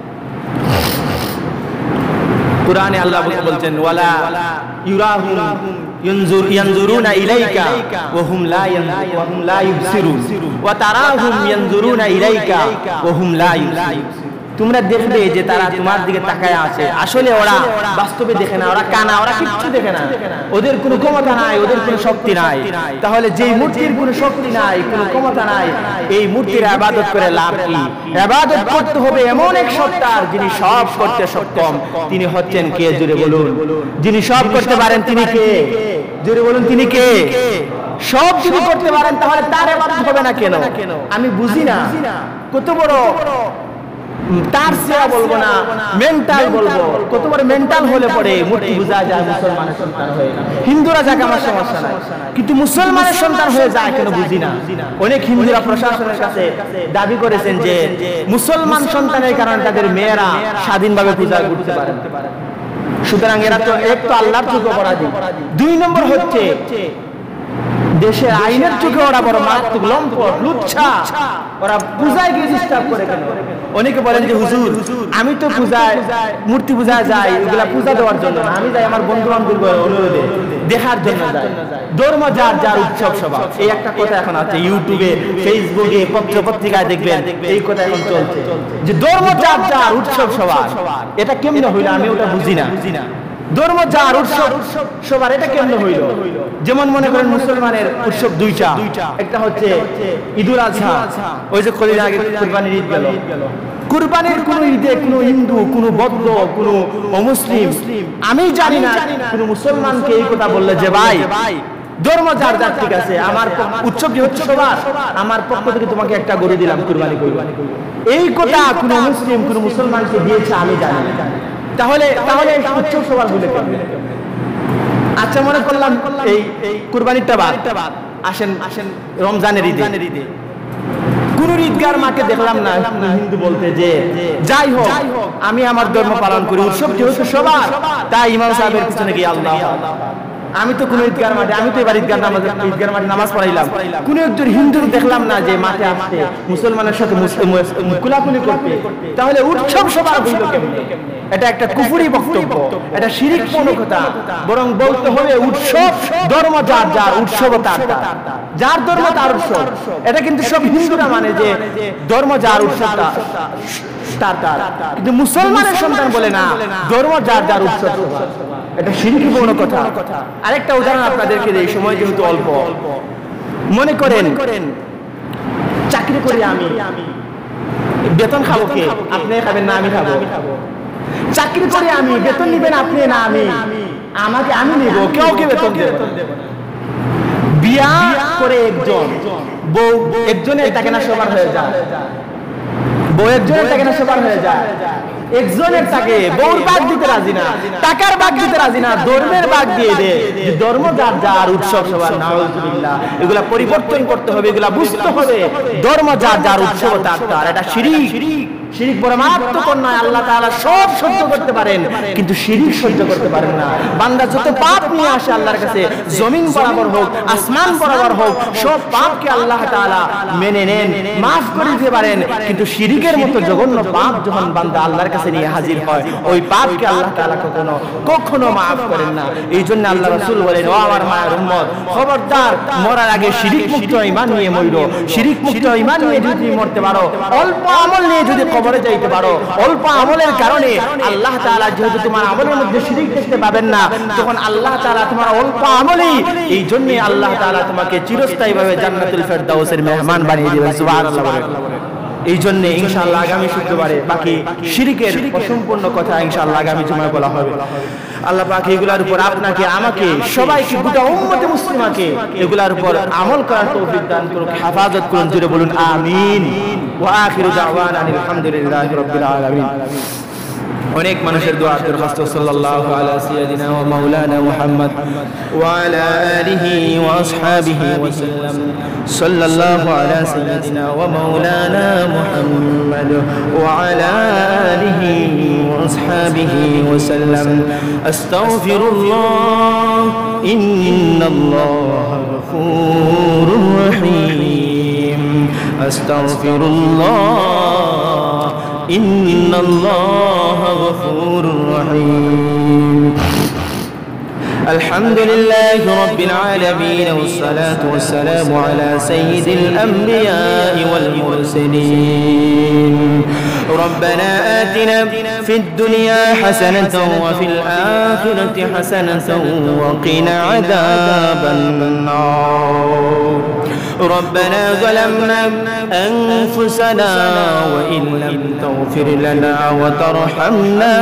কোরআনে আল্লাহ বলছেন ওয়ালা ইউরাহুম ইয়ানজুর ইয়ানজুরুনা ইলাইকা ওয়া হুম লা ওয়া হুম লা ইবসিরুন ওয়া তারাহুম ইয়ানজুরুনা ইলাইকা ওয়া হুম লা ইবসিরুন। তোমরা দেখবে যে তারা তোমার দিকে তাকায় আছে, আসলে ওরা বাস্তবে দেখে না, ওরা কানা, ওরা কিচ্ছু দেখে না, ওদের কোনো ক্ষমতা নাই, ওদের কোনো শক্তি নাই। তাহলে যেই মূর্তির কোনো শক্তি নাই, কোনো ক্ষমতা নাই, এই মূর্তির ইবাদত করে লাভ কি? ইবাদত করতে হবে এমন এক সত্তার যিনি সব করতে সক্ষম। তিনি হচ্ছেন কে? জোরে বলুন। যিনি সব করতে পারেন তিনি কে? জোরে বলুন, তিনি কে? সব যদি করতে পারেন তাহলে তার ইবাদত হবে না কেন? আমি বুঝি না। কত বড় তার সেয়া বলবো না, মেন্টাল বলবো, কত বড় মেন্টাল হলে পরে মূর্তি পূজা যায় মুসলমানের সন্তান হয়ে না। হিন্দুরা যাকে আমার সমস্যা নাই, কিন্তু মুসলমানের সন্তান হয়ে যায় কেন বুঝি না। অনেক হিন্দুরা প্রশাসনের কাছে দাবি করেছেন যে মুসলমান সন্তানের কারণে তাদের মেয়েরা স্বাধীনভাবে পূজা করতে পারে। সুতরাং এরা তো এক তো আল্লাহর চোখে অপরাধী, দুই নম্বর হচ্ছে দেশের আইনের চোখে ওরা বড় মারাত্মক লম্পট, লুচ্ছা। ওরা পূজায় গিয়ে ডিস্টার্ব করে কেন? অনেকে বলেন যে হুজুর আমি তো পূজায় মূর্তি পূজায় যাই, এগুলা পূজা দেওয়ার জন্য না, আমি যাই আমার বন্ধু বান্ধব অনুরোধে দেখার জন্য যাই। ধর্ম যার যার উৎসব সভা, এই একটা কথা এখন আছে ইউটিউবে, ফেসবুকে, পত্র পত্রিকায় দেখবেন এই কথা এখন চলছে যে ধর্ম যার যার উৎসব সভা। এটা কেমনে হইল আমি ওটা বুঝি না। ধর্ম যার উৎসব সবার এটা কেমনে হইল? যেমন মনে করেন মুসলমানের উৎসব দুইটা, একটা হচ্ছে ঈদুল আজহা, ওই যে কদিন আগে কুরবানির ঈদ গেল। কুরবানির কোন ঈদে কোন হিন্দু, কোন বৌদ্ধ, কোন অমুসলিম, আমি জানি না কোন মুসলমানকে এই কথা বললে যে ভাই ধর্ম যার যার ঠিক আছে, আমার উৎসব যে হচ্ছে সবার, আমার পক্ষ থেকে তোমাকে একটা গরু দিলাম কুরবানি করবা, এই কথা কোন মুসলিম কোন মুসলমানকে দিয়েছে আমি জানি না। তাহলে তাহলে উৎসব সবার বলে আচ্ছা মনে করলাম এই কুরবানিটা বাদ, আসেন আসেন রমজানের ঈদে কোন ঈদগার মাকে দেখলাম না হিন্দু বলতে যে যাই হোক আমি আমার ধর্ম পালন করি, উৎসব যেহেতু সবার, তাই ইমাম সাহেবের পিছনে গিয়ে আল্লাহ। আমি তো কোন ঈদগার মাঠে, আমি তো এবার ঈদগার নামাজ ঈদগার মাঠে নামাজ পড়াইলাম, কোন একজন হিন্দু দেখলাম না যে মাঠে আসতে মুসলমানের সাথে কুলাকুলি করতে। তাহলে উৎসব সবার হইল কেমনে? এটা একটা কুফরি বক্তব্য, এটা শিরকপূর্ণ কথা। বরং বলতে হবে উৎসব ধর্ম যার যার, উৎসব তার যার ধর্ম তার উৎসব। এটা কিন্তু সব হিন্দুরা মানে যে ধর্ম যার উৎসব তার তার, কিন্তু মুসলমানের সন্তান বলে না ধর্ম যার যার উৎসব। এটা শিরকপূর্ণ কথা। আরেকটা উদাহরণ আপনাদেরকে এই সময় যেহেতু অল্প, মনে করেন চাকরি করি আমি, বেতন খাবো কে? আপনি খাবেন না আমি খাবো? চাকরি করি আমি, বেতন নিবেন আপনি না আমি? আমাকে আমি নিব, কেউ কে বেতন দেব না। বিয়া করে একজন বউ একজনের থাকে না সবার হয়ে যায়, বউ একজনের থাকে না সবার হয়ে যায়, একজনের থাকে বউর ভাগ দিতে রাজি না, টাকার ভাগ দিতে রাজি না, ধর্মের ভাগ দিয়ে দে। ধর্ম যার যার, উৎসব সবার। নাউজুবিল্লাহ, এগুলা পরিবর্তন করতে হবে, এগুলা বুঝতে হবে। ধর্ম যার যার, উৎসব তার তার। এটা শিরিক। শিরিক বড় মারাত্মক অন্যায়। আল্লাহ তাআলা সব সহ্য করতে পারেন, কিন্তু শিরিক সহ্য করতে পারেন না। বান্দা যত পাপ নিয়ে আসে আল্লাহর কাছে, জমিন বরাবর হোক আসমান বরাবর হোক, সব পাপকে আল্লাহ তাআলা মেনে নেন, মাফ করে দিতে পারেন। কিন্তু শিরিকের মতো জঘন্য পাপ যখন বান্দা আল্লাহর কাছে নিয়ে হাজির হয়, ওই পাপকে আল্লাহ তাআলা কখনো কখনো মাফ করেন না। এই জন্য আল্লাহ রাসূল বলেন, ও আমার মায়ের উম্মত, খবরদার মরার আগে শিরিক মুক্ত ঈমান নিয়ে মরো। শিরিক মুক্ত ঈমান নিয়ে যদি মরতে পারো, অল্প আমল নিয়ে যদি কবরে যাইতে পারো, অল্প আমলের কারণে আল্লাহ তাআলা যেহেতু তোমার আমলের মধ্যে শিরিক দেখতে পাবেন না, তখন আল্লাহ তাআলা তোমার অল্প আমলই, এই জন্য আল্লাহ তাআলা তোমাকে চিরস্থায়ীভাবে জান্নাতুল ফেরদাউসের মেহমান বানিয়ে দিবেন। সুবহানাল্লাহ। এই জন্য ইনশাআল্লাহ আগামী শুক্রবারে বাকি শিরকের অসম্পূর্ণ কথা ইনশাআল্লাহ আগামী জুমায় বলা হবে। আল্লাহ পাক এগুলার উপর আপনাকে আমাকে সবাইকে গোটা উম্মতে মুসলিমাকে এগুলার উপর আমল করার তৌফিক দান করুন, হেফাজত করুন। জুড়ে বলুন আমিন। ওয়া আখিরু দাওয়ানা আলহামদুলিল্লাহি রাব্বিল আলামিন। অনেক মানুষের দোয়া দরখাস্ত। সাল্লাল্লাহু আলা সাইয়্যিদিনা ওয়া মাওলানা মুহাম্মদ ওয়া আলা আলিহি ওয়া আসহাবিহি ওয়া সাল্লাম। সাল্লাল্লাহু আলা সাইয়্যিদিনা ওয়া মাওলানা মুহাম্মদ ওয়া আলা আলিহি ওয়া আসহাবিহি ওয়া সাল্লাম। আস্তাগফিরুল্লাহ ইন্নাল্লাহা গফুরুর রহিম। আস্তাগফিরুল্লাহ ইন্নাল্লাহা গফুরুর রহিম। আলহামদুলিল্লাহি রাব্বিল আলামিন ওয়াসসালাতু ওয়াসসালামু আলা সাইয়্যিদিল আমবিয়াই ওয়াল মুরসালিন। ربنا آتنا في الدنيا حسنة وفي الآخرة حسنة وقنا عذاب النار. ربنا ظلمنا أنفسنا وإن لم تغفر لنا وترحمنا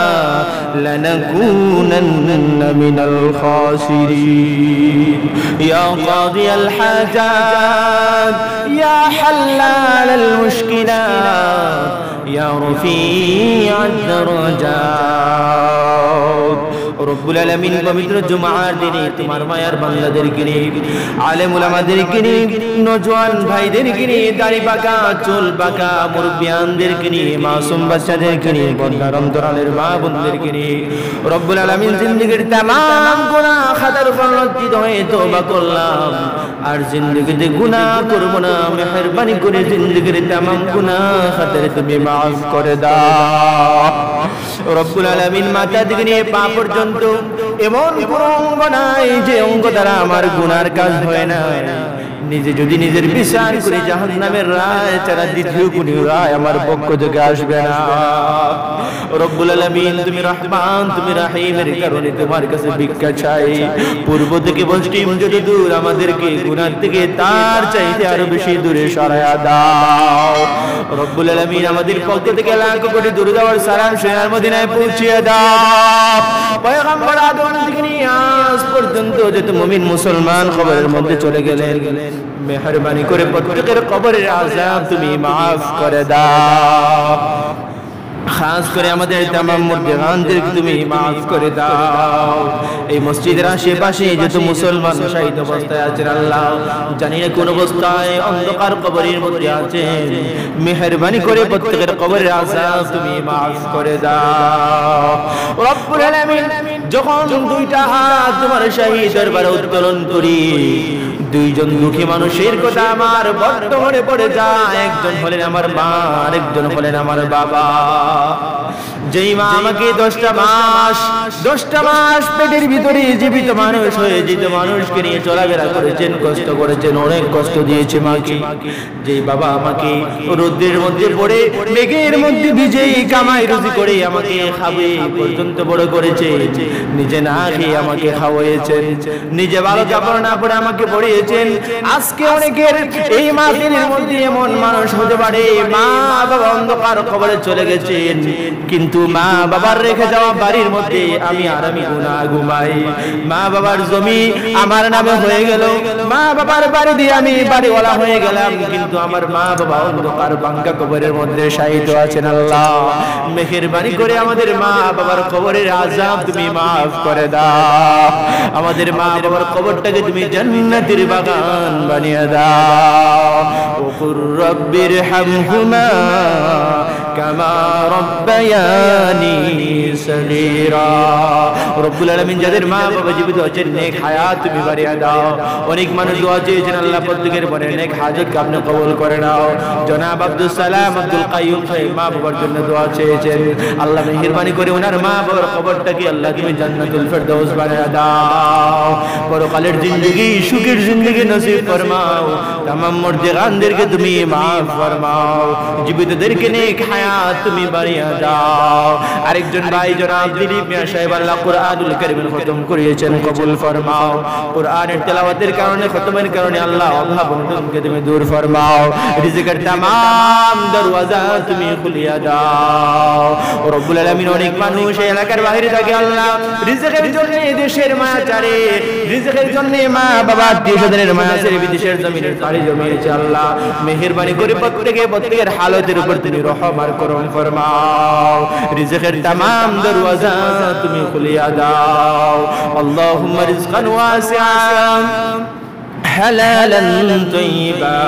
لنكونن من الخاسرين. يا قاضي الحاجات يا حلال المشكلات يا رفيع الدرجات. রব্বুল আলামিন পবিত্র জুমার দিনে তোমার মায়ার বান্দাদেরকে নিয়ে, আলেম উলামাদেরকে নিয়ে, নওজোয়ান ভাইদেরকে নিয়ে, দাড়ি পাকা চুল পাকা মুরব্বিয়ানদেরকে নিয়ে, মাসুম বাচ্চাদেরকে নিয়ে, বন্দার অন্তরালের মা বোনদেরকে নিয়ে রব্বুল আলামিন জিন্দেগীর তামাম গুনাহ খাতার উপর লজ্জিত হয়ে তওবা করলাম, আর জিন্দেগিতে গুনাহ করব না। মেহেরবানি করে জিন্দেগীর তামাম গুনাহ খাতার তুমি মাফ করে দাও। রব্বুল আলামিন মাথা থেকে নিয়ে পা পর্যন্ত এমন কোন অঙ্গ নাই যে অঙ্গ দ্বারা আমার গুনার কাজ হয় না। নিজে যদি নিজের বিচার করে জাহান্নামের রায় ছাড়া দ্বিতীয় কোনো রায় আমার পক্ষ থেকে আসবে না। রব্বুল আলামিন তুমি রহমান, তুমি রহিমের কারণে তোমার কাছে ভিক্ষা চাই। পূর্ব থেকে পশ্চিম যত দূর আমাদেরকে গুনাহ থেকে তার চাইতে আরো বেশি দূরে সরায়া দাও। রব্বুল আলামিন আমাদের পক্ষ থেকে লাখ কোটি দূরে যাওয়ার সালাম শেয়ার মদিনায় পৌঁছিয়ে দাও। পয়গম্বর আদম থেকে নিয়ে আজ পর্যন্ত যত মুমিন মুসলমান কবরের মধ্যে চলে গেলেন, মেহেরবানি করে প্রত্যেকের কবরের আযাব তুমি মাফ করে দাও। খাস করে আমাদের তামাম মুরব্বিয়ানদেরকে তুমি মাফ করে দাও। এই মসজিদের আশেপাশে যত মুসলমান শাহীদ অবস্থায় আছেন আল্লাহ, জানি না কোন অবস্থায় অন্ধকার কবরের মধ্যে আছেন, মেহেরবানি করে প্রত্যেকের কবরের আযাব তুমি মাফ করে দাও। রব্বুল আলামিন যখন দুইটা হাত তোমার শাহী দরবারে উত্তোলন করি, দুইজন দুঃখী মানুষের কথা আমার বড্ড মনে পড়ে যায়। একজন হলেন আমার মা, আরেকজন হলেন আমার বাবা। যেই মা আমাকে দশটা মাস দশটা মাস পেটের ভিতরে জীবিত মানুষ হয়ে জীবিত মানুষকে নিয়ে চলাফেরা করেছেন, কষ্ট করেছেন, অনেক কষ্ট দিয়েছে মাকে। যেই বাবা আমাকে রোদের মধ্যে পড়ে মেঘের মধ্যে ভিজে কামাই রুজি করে আমাকে খাবে পর্যন্ত বড় করেছে, নিজে না খেয়ে আমাকে খাওয়াইছেন, নিজে ভালো কাপড় না পরে আমাকে পরিয়েছেন। আজকে অনেকের এই মাটির মধ্যে এমন মানুষ হতে পারে মা বাবা অন্ধকার কবরে চলে গেছেন, কিন্তু মা বাবার রেখে যাওয়া বাড়ির মধ্যে আমি আর আমি গুনাহ ঘুমাই। মা বাবার জমি আমার নামে হয়ে গেল, মা বাবার বাড়ি দিয়ে আমি বাড়িওয়ালা হয়ে গেলাম, কিন্তু আমার মা বাবা অন্ধকার ভাঙা কবরের মধ্যে শায়িত আছেন। আল্লাহ মেহেরবানি করে আমাদের মা বাবার কবরের আযাব তুমি মাফ করে দাও। আমাদের মা বাবার কবরটাকে তুমি জান্নাতের বাগান বানিয়ে দাও। ওকুর রব্বির হামহুমা কামা রব্বায়ানি সগীরা। রব্বুল আলামিন যাদের মা বাবা জীবিত আছেন নেক হায়াত তুমি বাড়িয়ে দাও। অনেক মানুষ দোয়া চেয়েছেন আল্লাহ প্রত্যেকের মনে নেক হাজতকে আপনি কবুল করে নাও। জনাব আব্দুল সালাম আব্দুল কাইয়ুম সাহেব মা বাবার জন্য দোয়া চেয়েছেন, আল্লাহ মেহেরবানি করে ওনার মা বাবার কবরটাকে আল্লাহ তুমি জান্নাতুল ফেরদৌস বানিয়ে দাও। পরকালের জিন্দেগি সুখের জিন্দেগি নসিব ফরমাও। তামাম মুরদিগানদেরকে তুমি মাফ ফরমাও। জীবিতদেরকে নেক হায়াত মায়া তুমি বাড়িয়ে দাও। আরেকজন ভাই জনাব দিলীপ মিয়া সাহেব আল্লাহ কুরআনুল কারীম খতম করিয়েছেন, কবুল ফরমাও। কুরআনের তেলাওয়াতের কারণে, খতমের কারণে আল্লাহ অভাব অনটনকে তুমি দূর ফরমাও, রিজিকের तमाम দরওয়াজা তুমি খুলিয়া দাও। রব্বুল আলামিন অনেক মানুষ এই এলাকার বাইরে থাকে আল্লাহ, রিজিকের জন্য দেশের মায়া চারে, রিজিকের জন্য মা বাবা আত্মীয়স্বজনের মায়া ছেড়ে বিদেশের জমিনের পাড়ি জমিয়েছে আল্লাহ। মেহেরবানি করে প্রত্যেকে প্রত্যেকের হালতের উপর তুমি রহম আর করম ফরমাও, রিজিকের तमाम দরওয়াজা তুমি খুলিয়া দাও। আল্লাহুম্মা রিজকান ওয়াসিআন حلالا طيبا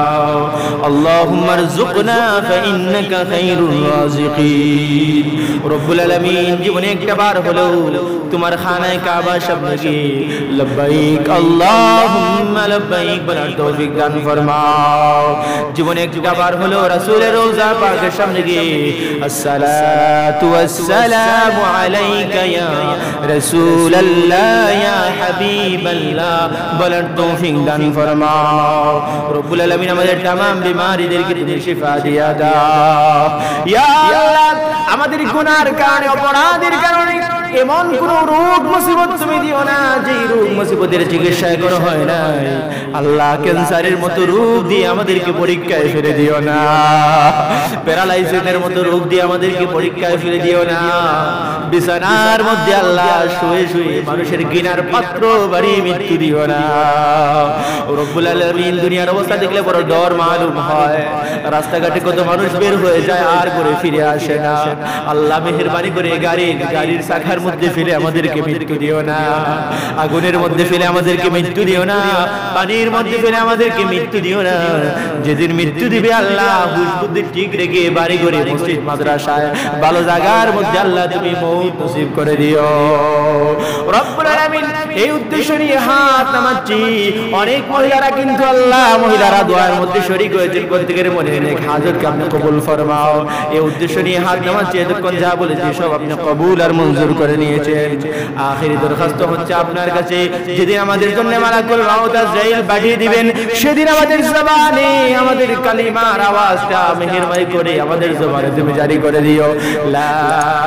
اللهم ارزقنا فإنك خير الرازقين। রব্বুল আলামিন জীবনে একটা বার হলো তোমার খানায় কাবা সামনে গিয়ে লব্বাইক আল্লাহুম্মা লব্বাইক বলার তৌফিক দান ফরমাও। জীবনে একটা বার হলো রাসূলের রওজা পাকের সামনে গিয়ে আসসালাতু ওয়াসসালামু আলাইকা ইয়া রাসূলাল্লাহ ইয়া হাবিবাল্লাহ বলার তৌফিক দান ফরমাও। রব্বুল আলামিন আমাদের तमाम बीमारीদেরকে তুমি শিফা দিয়া দাও ইয়া আল্লাহ। আমাদের গুনার কারণে, অপরাধের কারণে এমন কোন রোগ মুসিবত তুমি দিও না যে রোগ মুসিবতের চিকিৎসা করা হয় না আল্লাহ। ক্যান্সারের মতো রোগ দিয়ে আমাদেরকে পরীক্ষায় ফেলে দিও না, প্যারালাইসিসের মতো রোগ দিয়ে আমাদেরকে পরীক্ষায় ফেলে দিও না। বিছানার মধ্যে আল্লাহ শুয়ে শুয়ে মানুষের ঘৃণার পাত্র বাড়ি মৃত্যু দিও না। রব্বুল আলামিন দুনিয়ার অবস্থা দেখলে বড় ডর মালুম হয়, রাস্তাঘাটে কত মানুষ বের হয়ে যায় আর করে ফিরে আসে না। আল্লাহ মেহেরবানি করে গাড়ির গাড়ির চাকার মধ্যে ফেলে আমাদেরকে মৃত্যু দিও না, আগুনের মধ্যে ফেলে আমাদেরকে মৃত্যু দিও না, পানির মধ্যে ফেলে আমাদেরকে মৃত্যু দিও না। যেদিন মৃত্যু দিবে আল্লাহ হুশ বুদ্ধি ঠিক রেখে বাড়ি ঘরে মসজিদ মাদ্রাসায় ভালো জায়গার মধ্যে আল্লাহ তুমি মৌত নসিব করে দিও। রব্বুল আলামিন এই উদ্দেশ্য নিয়ে হাত নামাচ্ছি। অনেক মহিলারা কিন্তু আল্লাহ মহিলারা দোয়ার মধ্যে শরীক হয়েছে, প্রত্যেকের মনে অনেক হাজতকে আপনি কবুল ফরমাও। এই উদ্দেশ্য নিয়ে হাত নামাচ্ছি, এতক্ষণ যা বলেছি সব আপনি কবুল আর মঞ্জুর করে নিয়েছেন। আখিরি দরখাস্ত হচ্ছে আপনার কাছে, যেদিন আমাদের জন্য মালাকুল মাউত আজরাইল পাঠিয়ে দিবেন সেদিন আমাদের জবানে আমাদের কালিমার আওয়াজটা মেহেরবানি করে আমাদের জবানে তুমি জারি করে দিও, লা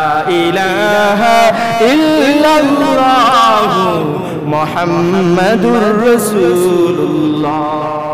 ইলাহা ইল্লাল্লাহু মুহাম্মাদুর রাসূলুল্লাহ।